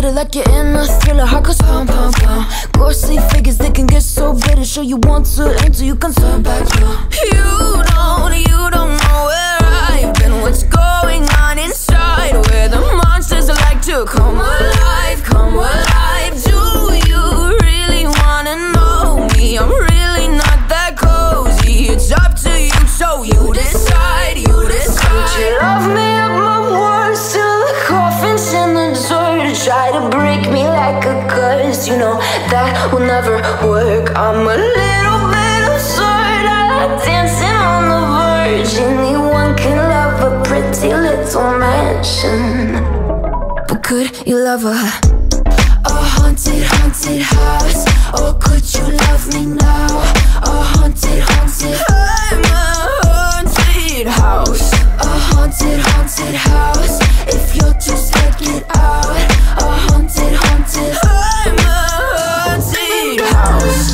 it like you're in a thriller. Heart goes pound, pound, pound. Ghostly figures, they can get so bitter. Show you want to until you can turn back now. You don't know where I've been. What's going on inside, where the monsters like to come alive, come alive. Do you really wanna know me? I'm really not that cozy. It's up to you, so you decide, you decide. Would you love me at my worst, till the coffin's in the dirt? Try to break me like a curse, you know that will never work. I'm a little bit absurd, I like dancing on the verge. Anyone can love a pretty little mansion, but could you love a haunted, haunted house? Or could you love me now? A haunted, haunted, I'm a haunted house. A haunted, haunted house. If you're too scared, get out. A haunted, haunted, I'm a haunted house.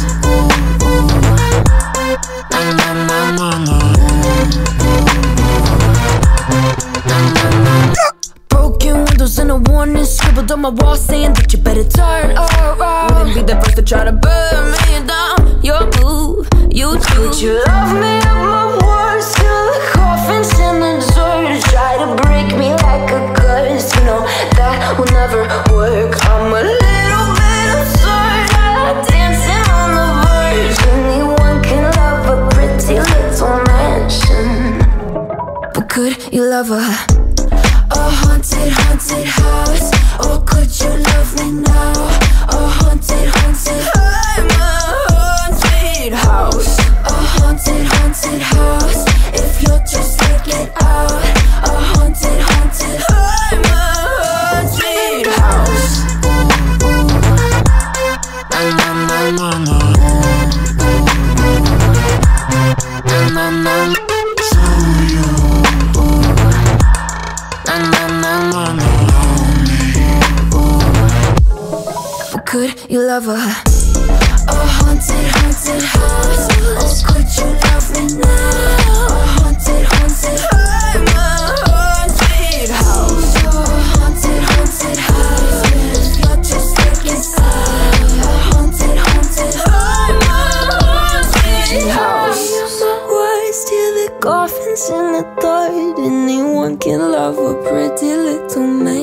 Na na na na na. Broken windows and a warning scribbled on my wall saying that you better turn around. Wouldn't be the first to try to burn me down. Your move, you too. Would you love me at my worst, till the coffin's in the dirt? Try to break me like a curse, you know that will never work. I'm a little bit absurd, I like dancing on the verge. Anyone can love a pretty little mansion, but could you love a haunted, haunted house? Or could you love me now? A haunted, haunted, I'm a haunted house. A haunted, haunted house. If you're too scared, get out. A haunted, haunted, I'm a haunted house. Na na na na na. Na na na. Could you love a haunted, haunted house? Or could you love me now? A haunted, haunted, I'm a haunted house. A haunted, haunted house. If you're too scared, inside. A haunted, haunted, I'm a haunted house. Words till the coffin's in the dirt. Anyone can love a pretty little man.